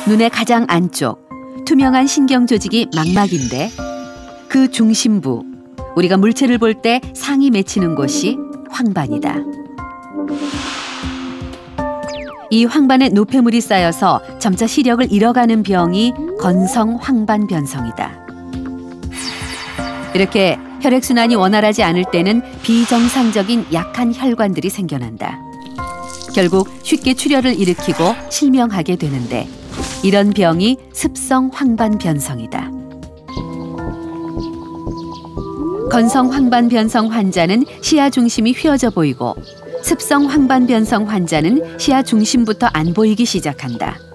눈의 가장 안쪽, 투명한 신경 조직이 망막인데 그 중심부, 우리가 물체를 볼 때 상이 맺히는 곳이 황반이다. 이 황반에 노폐물이 쌓여서 점차 시력을 잃어가는 병이 건성 황반변성이다. 이렇게 혈액순환이 원활하지 않을 때는 비정상적인 약한 혈관들이 생겨난다. 결국 쉽게 출혈을 일으키고 실명하게 되는데 이런 병이 습성 황반변성이다. 건성 황반변성 환자는 시야 중심이 휘어져 보이고 습성 황반변성 환자는 시야 중심부터 안 보이기 시작한다.